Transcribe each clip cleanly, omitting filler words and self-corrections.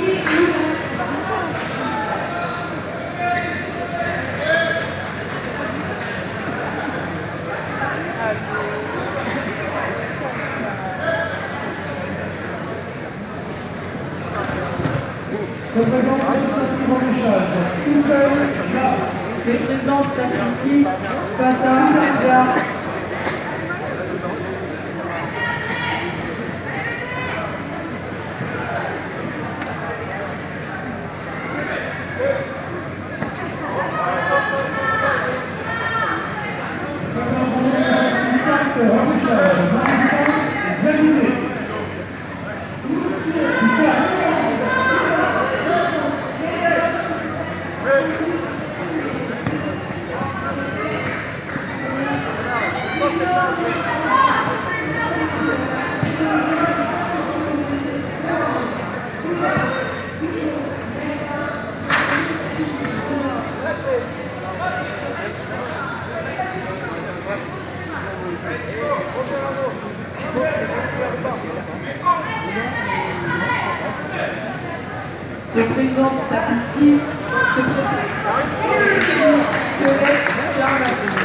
Se présente tout seul, là. Se présente tapis 6, Patin, Gare. Se présente tapis 6, se présente Violette Darmanin.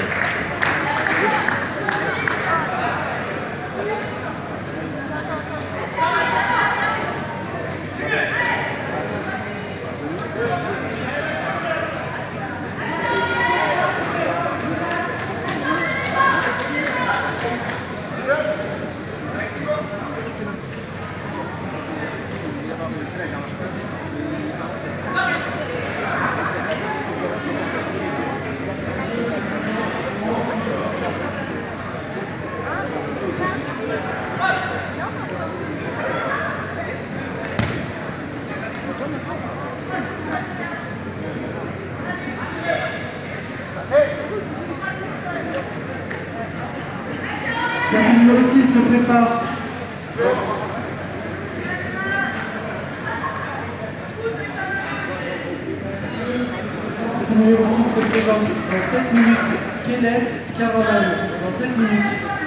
Numéro 6 se prépare. Numéro 6 se présente dans 7 minutes. Kéles Caroline dans 7 minutes.